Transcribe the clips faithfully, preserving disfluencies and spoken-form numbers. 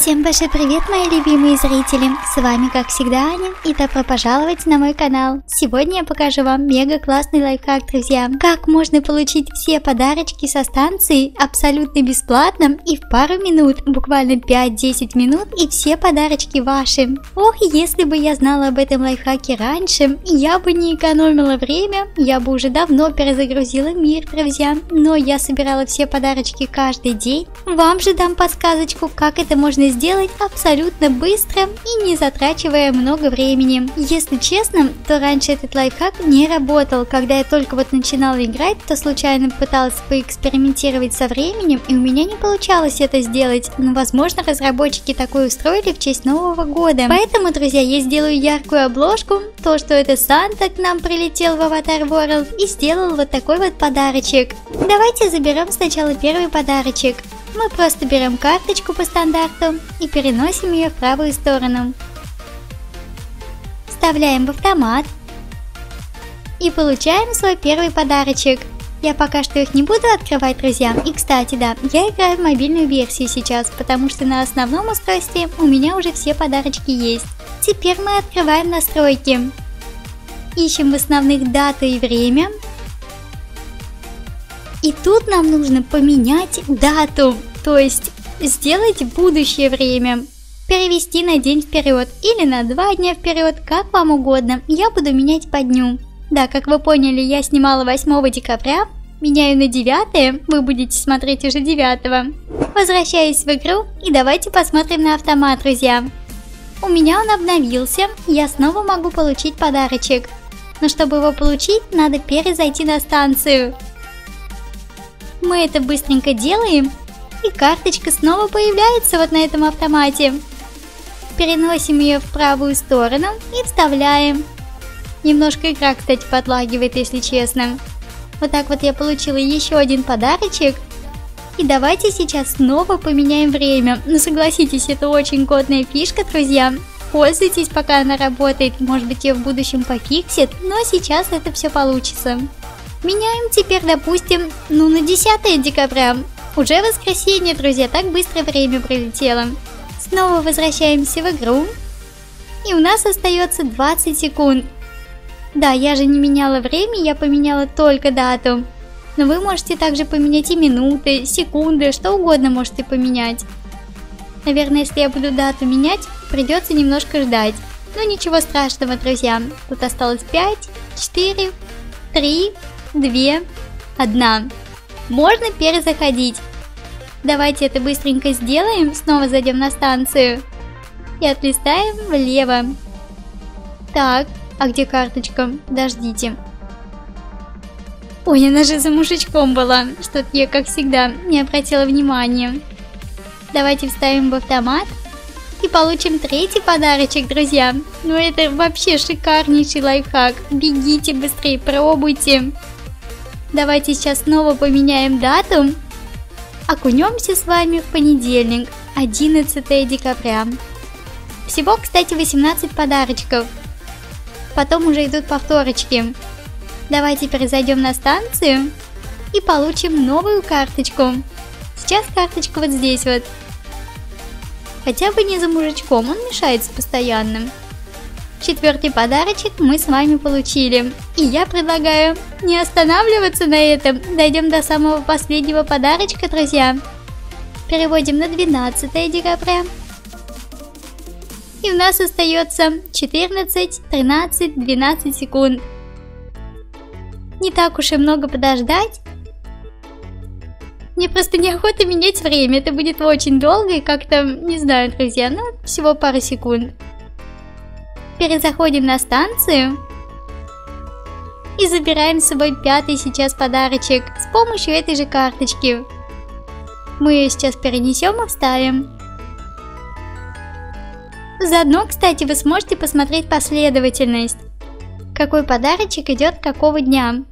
Всем большой привет, мои любимые зрители! С вами, как всегда, Аня, и добро пожаловать на мой канал. Сегодня я покажу вам мега классный лайфхак, друзья. Как можно получить все подарочки со станции абсолютно бесплатно и в пару минут, буквально пять-десять минут, и все подарочки ваши. Ох, если бы я знала об этом лайфхаке раньше, я бы не экономила время, я бы уже давно перезагрузила мир, друзья. Но я собирала все подарочки каждый день. Вам же дам подсказочку, как это можно сделать абсолютно быстро и не затрачивая много времени. Если честно, то раньше этот лайфхак не работал. Когда я только вот начинала играть, то случайно пыталась поэкспериментировать со временем, и у меня не получалось это сделать. Но возможно, разработчики такое устроили в честь Нового года. Поэтому, друзья, я сделаю яркую обложку, то, что это Санта к нам прилетел в Avatar World и сделал вот такой вот подарочек. Давайте заберем сначала первый подарочек. Мы просто берем карточку по стандарту и переносим ее в правую сторону. Вставляем в автомат и получаем свой первый подарочек. Я пока что их не буду открывать, друзья. И, кстати, да, я играю в мобильную версию сейчас, потому что на основном устройстве у меня уже все подарочки есть. Теперь мы открываем настройки. Ищем в основных дату и время. И тут нам нужно поменять дату, то есть сделать будущее время, перевести на день вперед или на два дня вперед, как вам угодно. Я буду менять по дню. Да, как вы поняли, я снимала восьмого декабря, меняю на девятое, вы будете смотреть уже девятого. Возвращаюсь в игру и давайте посмотрим на автомат, друзья. У меня он обновился, я снова могу получить подарочек. Но чтобы его получить, надо перезайти на станцию. Мы это быстренько делаем, и карточка снова появляется вот на этом автомате. Переносим ее в правую сторону и вставляем. Немножко игра, кстати, подлагивает, если честно. Вот так вот я получила еще один подарочек. И давайте сейчас снова поменяем время. Ну, согласитесь, это очень годная фишка, друзья. Пользуйтесь, пока она работает. Может быть, ее в будущем пофиксит, но сейчас это все получится. Меняем теперь, допустим, ну на десятое декабря. Уже воскресенье, друзья, так быстро время пролетело. Снова возвращаемся в игру. И у нас остается двадцать секунд. Да, я же не меняла время, я поменяла только дату. Но вы можете также поменять и минуты, секунды, что угодно можете поменять. Наверное, если я буду дату менять, придется немножко ждать. Но ничего страшного, друзья. Тут осталось пять, четыре, три, два, один. Можно перезаходить. Давайте это быстренько сделаем. Снова зайдем на станцию. И отлистаем влево. Так, а где карточка? Подождите. Ой, она же за мужичком была. Что-то я, как всегда, не обратила внимания. Давайте вставим в автомат. И получим третий подарочек, друзья. Ну это вообще шикарнейший лайфхак. Бегите быстрее, пробуйте. Давайте сейчас снова поменяем дату. Окунемся с вами в понедельник, одиннадцатое декабря. Всего, кстати, восемнадцать подарочков. Потом уже идут повторочки. Давайте перезайдем на станцию и получим новую карточку. Сейчас карточка вот здесь вот. Хотя бы не за мужичком, он мешается постоянно. Четвертый подарочек мы с вами получили. И я предлагаю не останавливаться на этом. Дойдем до самого последнего подарочка, друзья. Переводим на двенадцатое декабря. И у нас остается четырнадцать, тринадцать, двенадцать секунд. Не так уж и много подождать. Мне просто неохота менять время. Это будет очень долго и как-то, не знаю, друзья, ну всего пару секунд. Перезаходим на станцию и забираем с собой пятый сейчас подарочек с помощью этой же карточки. Мы ее сейчас перенесем и вставим. Заодно, кстати, вы сможете посмотреть последовательность, какой подарочек идет какого дня.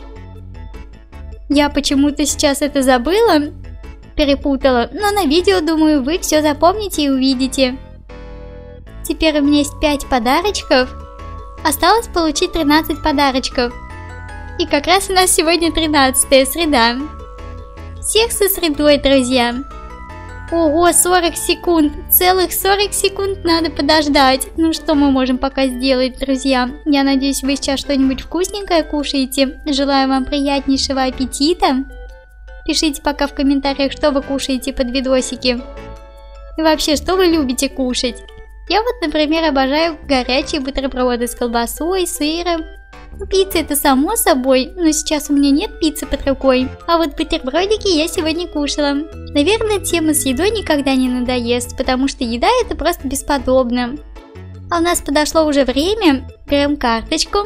Я почему-то сейчас это забыла, перепутала, но на видео, думаю, вы все запомните и увидите. Теперь у меня есть пять подарочков. Осталось получить тринадцать подарочков. И как раз у нас сегодня тринадцатая среда. Всех со средой, друзья. Ого, сорок секунд. Целых сорок секунд надо подождать. Ну что мы можем пока сделать, друзья? Я надеюсь, вы сейчас что-нибудь вкусненькое кушаете. Желаю вам приятнейшего аппетита. Пишите пока в комментариях, что вы кушаете под видосики. И вообще, что вы любите кушать? Я вот, например, обожаю горячие бутерброды с колбасой, сыром. Ну, пицца это само собой, но сейчас у меня нет пиццы под рукой. А вот бутербродики я сегодня кушала. Наверное, тема с едой никогда не надоест, потому что еда это просто бесподобно. А у нас подошло уже время. Берем карточку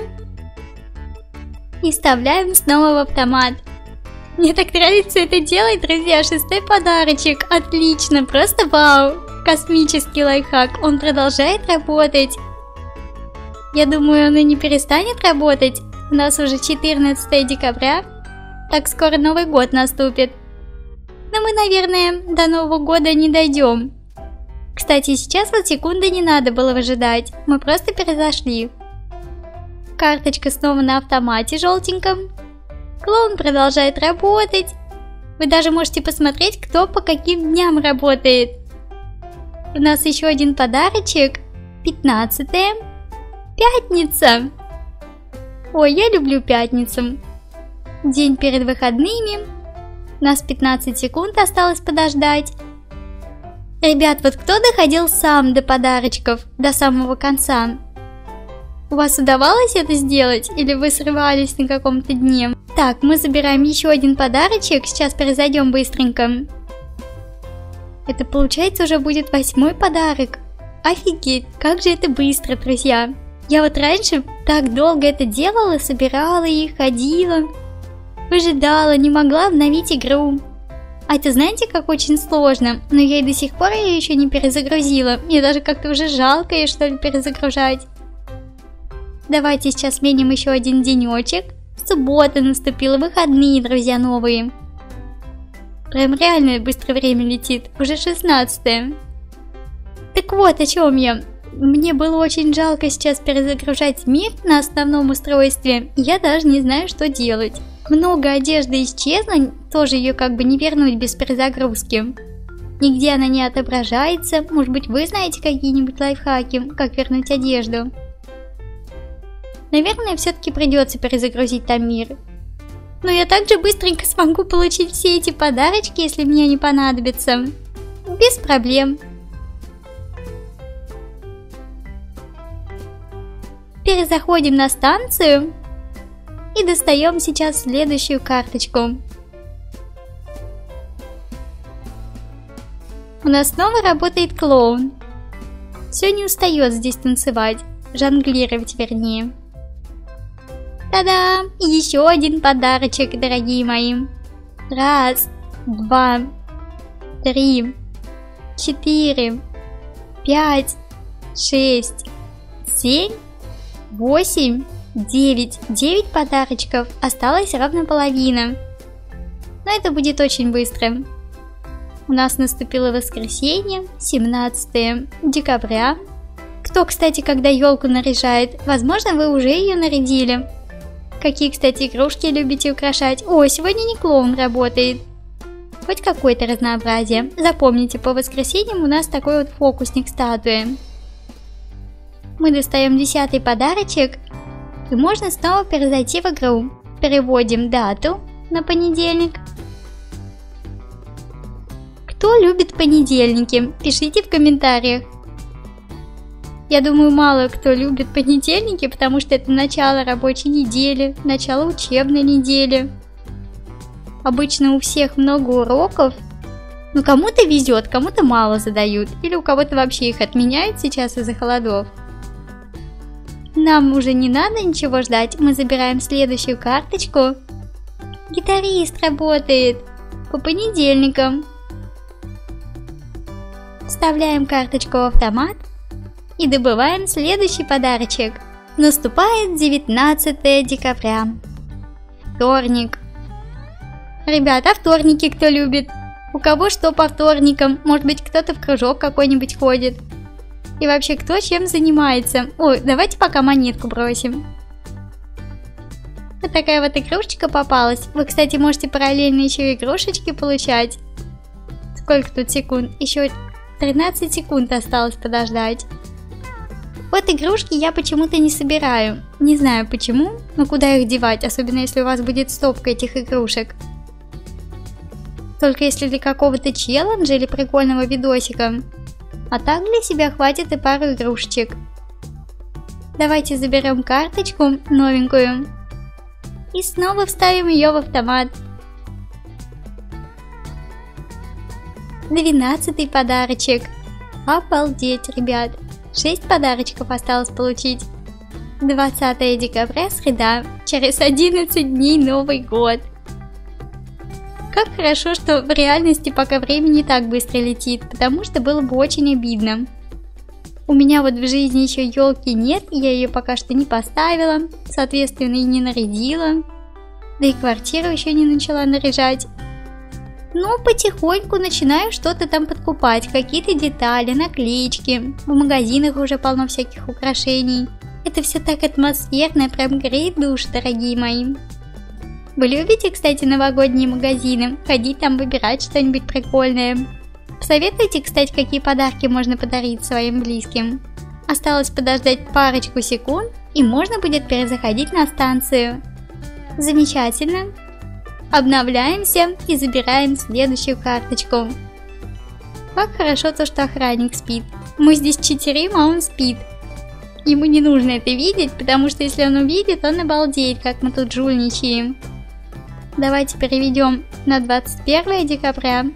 и вставляем снова в автомат. Мне так нравится это делать, друзья. Шестой подарочек. Отлично, просто вау. Космический лайфхак. Он продолжает работать. Я думаю, он и не перестанет работать. У нас уже четырнадцатое декабря. Так скоро Новый год наступит. Но мы, наверное, до Нового года не дойдем. Кстати, сейчас вот секунды не надо было выжидать. Мы просто произошли. Карточка снова на автомате желтеньком. Клоун продолжает работать. Вы даже можете посмотреть, кто по каким дням работает. У нас еще один подарочек. пятнадцатое. Пятница. Ой, я люблю пятницу. День перед выходными. У нас пятнадцать секунд осталось подождать. Ребят, вот кто доходил сам до подарочков, до самого конца? У вас удавалось это сделать? Или вы срывались на каком-то дне? Так, мы забираем еще один подарочек. Сейчас произойдем быстренько. Это получается уже будет восьмой подарок. Офигеть, как же это быстро, друзья. Я вот раньше так долго это делала, собирала их, ходила, выжидала, не могла обновить игру. А это знаете, как очень сложно, но я и до сих пор ее еще не перезагрузила. Мне даже как-то уже жалко ее, что ли, перезагружать. Давайте сейчас сменим еще один денечек. Суббота наступила, выходные, друзья, новые. Прям реально быстро время летит, уже шестнадцатое. Так вот, о чем я. Мне было очень жалко сейчас перезагружать мир на основном устройстве, и я даже не знаю, что делать. Много одежды исчезло, тоже ее как бы не вернуть без перезагрузки. Нигде она не отображается, может быть вы знаете какие-нибудь лайфхаки, как вернуть одежду. Наверное, все-таки придется перезагрузить там мир. Но я также быстренько смогу получить все эти подарочки, если мне они понадобятся. Без проблем. Перезаходим на станцию и достаем сейчас следующую карточку. У нас снова работает клоун. Все не устает здесь танцевать, жонглировать вернее. Та-дам! Еще один подарочек, дорогие мои. Раз, два, три, четыре, пять, шесть, семь, восемь, девять. девять подарочков. Осталось ровно половина. Но это будет очень быстро. У нас наступило воскресенье, семнадцатое декабря. Кто, кстати, когда елку наряжает? Возможно, вы уже ее нарядили. Какие, кстати, игрушки любите украшать? О, сегодня не клоун работает. Хоть какое-то разнообразие. Запомните, по воскресеньям у нас такой вот фокусник статуи. Мы достаем десятый подарочек. И можно снова перезайти в игру. Переводим дату на понедельник. Кто любит понедельники? Пишите в комментариях. Я думаю, мало кто любит понедельники, потому что это начало рабочей недели, начало учебной недели. Обычно у всех много уроков. Но кому-то везет, кому-то мало задают. Или у кого-то вообще их отменяют сейчас из-за холодов. Нам уже не надо ничего ждать. Мы забираем следующую карточку. Гитарист работает по понедельникам. Вставляем карточку в автомат. И добываем следующий подарочек. Наступает девятнадцатое декабря. Вторник. Ребята, вторники кто любит? У кого что по вторникам? Может быть, кто-то в кружок какой-нибудь ходит? И вообще, кто чем занимается? Ой, давайте пока монетку бросим. Вот такая вот игрушечка попалась. Вы, кстати, можете параллельно еще игрушечки получать. Сколько тут секунд? Еще тринадцать секунд осталось подождать. Вот игрушки я почему-то не собираю. Не знаю почему, но куда их девать, особенно если у вас будет стопка этих игрушек. Только если для какого-то челленджа или прикольного видосика. А так для себя хватит и пару игрушечек. Давайте заберем карточку новенькую. И снова вставим ее в автомат. Двенадцатый подарочек. Обалдеть, ребят. шесть подарочков осталось получить. двадцатое декабря, среда. Через одиннадцать дней Новый год. Как хорошо, что в реальности пока время не так быстро летит, потому что было бы очень обидно. У меня вот в жизни еще елки нет, я ее пока что не поставила, соответственно и не нарядила. Да и квартиру еще не начала наряжать. Но потихоньку начинаю что-то там подкупать, какие-то детали, наклеечки. В магазинах уже полно всяких украшений. Это все так атмосферно, прям греет душу, дорогие мои. Вы любите, кстати, новогодние магазины? Ходить там выбирать что-нибудь прикольное? Посоветуйте, кстати, какие подарки можно подарить своим близким. Осталось подождать парочку секунд, и можно будет перезаходить на станцию. Замечательно. Обновляемся и забираем следующую карточку. Как хорошо то, что охранник спит. Мы здесь читерим, а он спит. Ему не нужно это видеть, потому что если он увидит, он обалдеет, как мы тут жульничаем. Давайте переведем на двадцать первое декабря.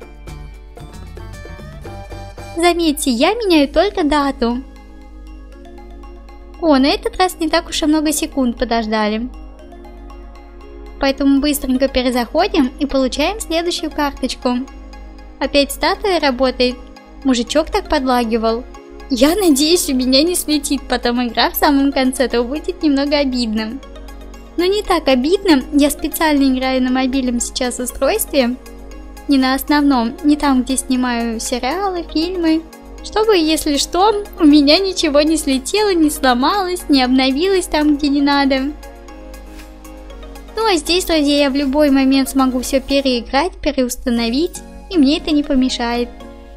Заметьте, я меняю только дату. О, на этот раз не так уж и много секунд подождали. Поэтому быстренько перезаходим и получаем следующую карточку. Опять статуя работает. Мужичок так подлагивал. Я надеюсь, у меня не слетит потом игра в самом конце, то будет немного обидно. Но не так обидно, я специально играю на мобильном сейчас устройстве. Не на основном, не там, где снимаю сериалы, фильмы. Чтобы, если что, у меня ничего не слетело, не сломалось, не обновилось там, где не надо. Ну а здесь, друзья, я в любой момент смогу все переиграть, переустановить, и мне это не помешает.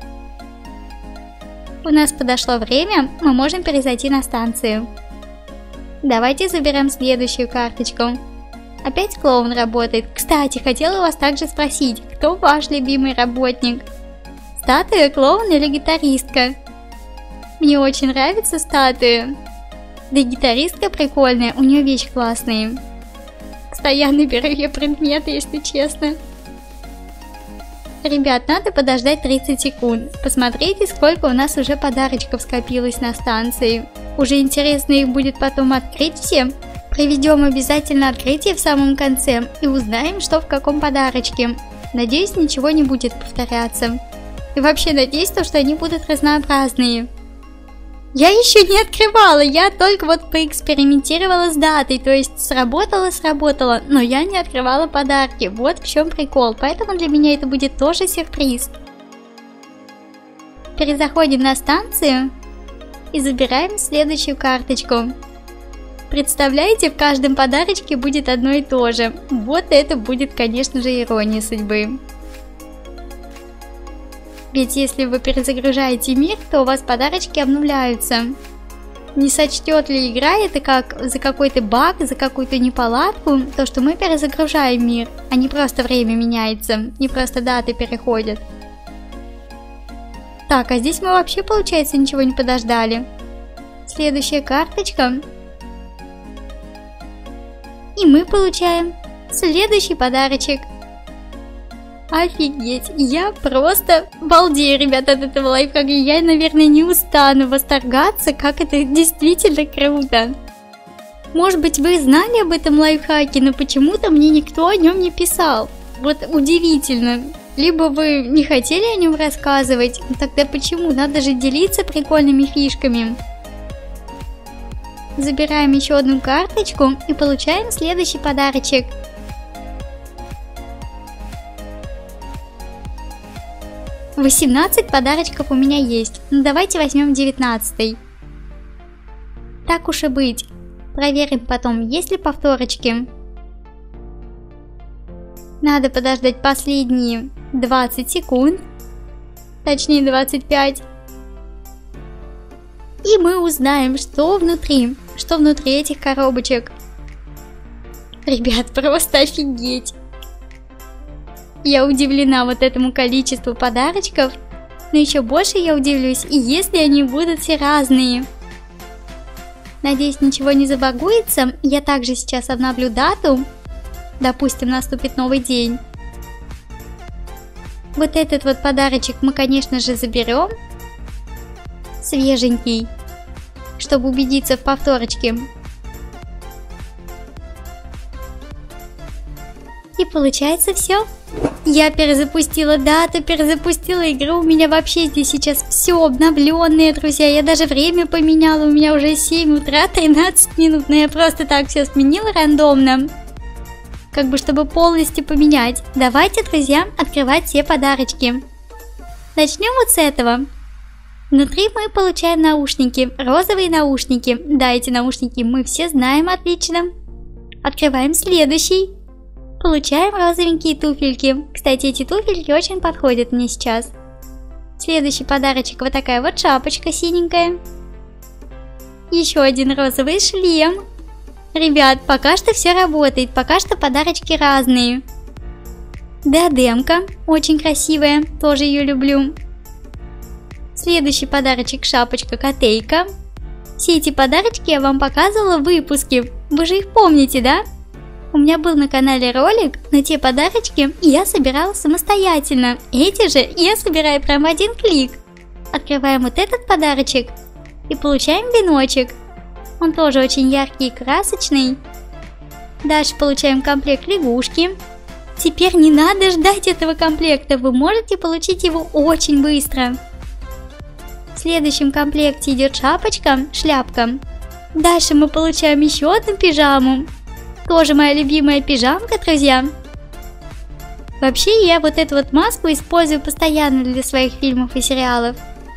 У нас подошло время, мы можем перезайти на станцию. Давайте заберем следующую карточку. Опять клоун работает. Кстати, хотела вас также спросить, кто ваш любимый работник? Статуя, клоун или гитаристка? Мне очень нравится статуя. Да и гитаристка прикольная, у нее вещи классные. Постоянно беру ее предметы, если честно. Ребят, надо подождать тридцать секунд. Посмотрите, сколько у нас уже подарочков скопилось на станции. Уже интересно их будет потом открыть все. Проведем обязательно открытие в самом конце и узнаем, что в каком подарочке. Надеюсь, ничего не будет повторяться. И вообще надеюсь, то, что они будут разнообразные. Я еще не открывала, я только вот поэкспериментировала с датой, то есть сработало-сработало, но я не открывала подарки, вот в чем прикол, поэтому для меня это будет тоже сюрприз. Перезаходим на станцию и забираем следующую карточку. Представляете, в каждом подарочке будет одно и то же, вот это будет, конечно же, ирония судьбы. Ведь если вы перезагружаете мир, то у вас подарочки обновляются. Не сочтет ли игра это как за какой-то баг, за какую-то неполадку, то что мы перезагружаем мир, а не просто время меняется, не просто даты переходят. Так, а здесь мы вообще, получается, ничего не подождали. Следующая карточка. И мы получаем следующий подарочек. Офигеть, я просто балдею, ребята, от этого лайфхака. Я, наверное, не устану восторгаться, как это действительно круто. Может быть, вы знали об этом лайфхаке, но почему-то мне никто о нем не писал. Вот удивительно. Либо вы не хотели о нем рассказывать, но тогда почему? Надо же делиться прикольными фишками. Забираем еще одну карточку и получаем следующий подарочек. восемнадцать подарочков у меня есть, но давайте возьмем девятнадцатый. Так уж и быть, проверим потом, есть ли повторочки. Надо подождать последние двадцать секунд. точнее двадцать пять. И мы узнаем, что внутри, что внутри этих коробочек. Ребят, просто офигеть. Я удивлена вот этому количеству подарочков, но еще больше я удивлюсь, и если они будут все разные. Надеюсь, ничего не забагуется. Я также сейчас обновлю дату. Допустим, наступит новый день. Вот этот вот подарочек мы, конечно же, заберем. Свеженький, чтобы убедиться в повторочке. И получается все. Я перезапустила дату, перезапустила игру. У меня вообще здесь сейчас все обновленное, друзья. Я даже время поменяла. У меня уже семь утра, тринадцать минут. Но я просто так все сменила рандомно. Как бы, чтобы полностью поменять. Давайте, друзья, открывать все подарочки. Начнем вот с этого. Внутри мы получаем наушники. Розовые наушники. Да, эти наушники мы все знаем отлично. Открываем следующий. Получаем розовенькие туфельки. Кстати, эти туфельки очень подходят мне сейчас. Следующий подарочек, вот такая вот шапочка синенькая. Еще один розовый шлем. Ребят, пока что все работает, пока что подарочки разные. Диадемка, очень красивая, тоже ее люблю. Следующий подарочек, шапочка-котейка. Все эти подарочки я вам показывала в выпуске. Вы же их помните, да? У меня был на канале ролик, но те подарочки я собирала самостоятельно. Эти же я собираю прямо в один клик. Открываем вот этот подарочек и получаем веночек. Он тоже очень яркий и красочный. Дальше получаем комплект лягушки. Теперь не надо ждать этого комплекта, вы можете получить его очень быстро. В следующем комплекте идет шапочка, шляпка. Дальше мы получаем еще одну пижаму. Тоже моя любимая пижамка, друзья. Вообще я вот эту вот маску использую постоянно для своих фильмов и сериалов.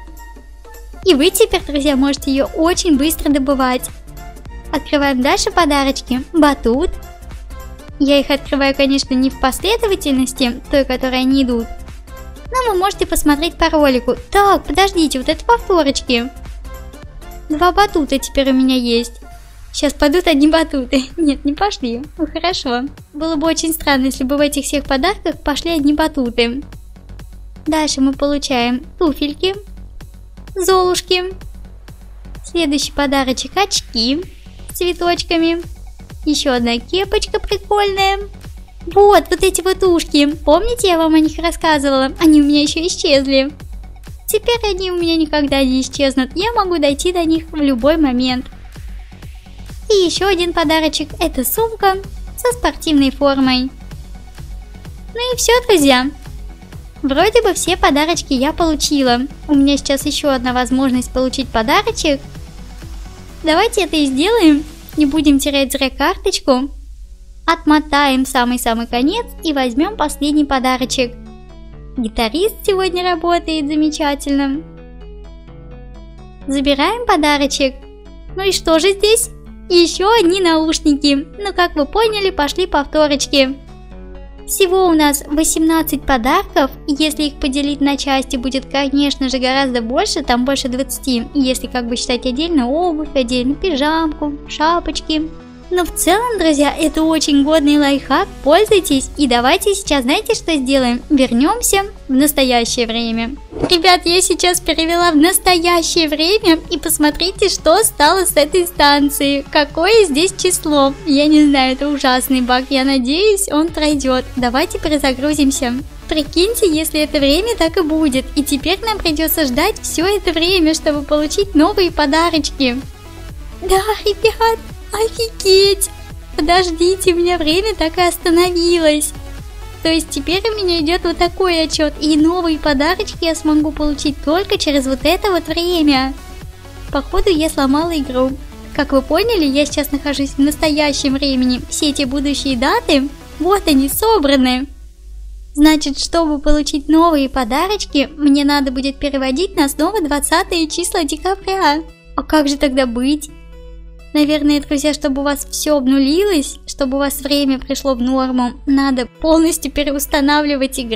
И вы теперь, друзья, можете ее очень быстро добывать. Открываем дальше подарочки. Батут. Я их открываю, конечно, не в последовательности, той, которой они идут. Но вы можете посмотреть по ролику. Так, подождите, вот это повторочки. Два батута теперь у меня есть. Сейчас пойдут одни батуты. Нет, не пошли. Ну хорошо. Было бы очень странно, если бы в этих всех подарках пошли одни батуты. Дальше мы получаем туфельки, золушки. Следующий подарочек — очки с цветочками. Еще одна кепочка прикольная. Вот, вот эти вот ушки. Помните, я вам о них рассказывала? Они у меня еще исчезли. Теперь они у меня никогда не исчезнут. Я могу дойти до них в любой момент. И еще один подарочек – это сумка со спортивной формой. Ну и все, друзья. Вроде бы все подарочки я получила. У меня сейчас еще одна возможность получить подарочек. Давайте это и сделаем. Не будем терять зря карточку. Отмотаем самый-самый конец и возьмем последний подарочек. Гитарист сегодня работает замечательно. Забираем подарочек. Ну и что же здесь? Еще одни наушники. Ну, как вы поняли, пошли повторочки. Всего у нас восемнадцать подарков. Если их поделить на части, будет, конечно же, гораздо больше. Там больше двадцати. Если как бы считать отдельно обувь, отдельно пижамку, шапочки. Но в целом, друзья, это очень годный лайфхак. Пользуйтесь. И давайте сейчас, знаете, что сделаем? Вернемся в настоящее время. Ребят, я сейчас перевела в настоящее время. И посмотрите, что стало с этой станцией. Какое здесь число. Я не знаю, это ужасный баг. Я надеюсь, он пройдет. Давайте перезагрузимся. Прикиньте, если это время так и будет. И теперь нам придется ждать все это время, чтобы получить новые подарочки. Да, ребят. Офигеть! Подождите, у меня время так и остановилось. То есть теперь у меня идет вот такой отчет. И новые подарочки я смогу получить только через вот это вот время. Походу я сломала игру. Как вы поняли, я сейчас нахожусь в настоящем времени. Все эти будущие даты, вот они собраны. Значит, чтобы получить новые подарочки, мне надо будет переводить на снова двадцатое число декабря. А как же тогда быть? Наверное, друзья, чтобы у вас все обнулилось, чтобы у вас время пришло в норму, надо полностью переустанавливать игру.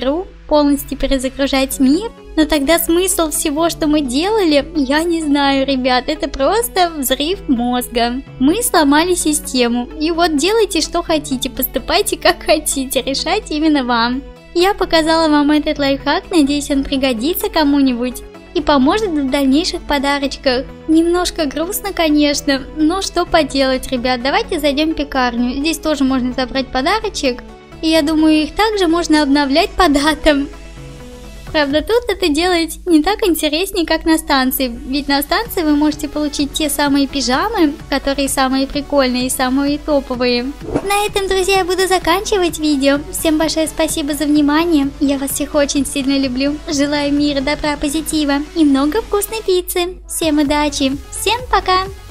полностью перезагружать мир. Но тогда смысл всего, что мы делали, я не знаю, ребят, это просто взрыв мозга. Мы сломали систему, и вот делайте, что хотите, поступайте, как хотите, решайте именно вам. Я показала вам этот лайфхак, надеюсь, он пригодится кому-нибудь и поможет в дальнейших подарочках. Немножко грустно, конечно, но что поделать, ребят, давайте зайдем в пекарню. Здесь тоже можно забрать подарочек, и я думаю, их также можно обновлять по датам. Правда, тут это делать не так интереснее, как на станции, ведь на станции вы можете получить те самые пижамы, которые самые прикольные и самые топовые. На этом, друзья, я буду заканчивать видео. Всем большое спасибо за внимание, я вас всех очень сильно люблю, желаю мира, добра, позитива и много вкусной пиццы. Всем удачи, всем пока!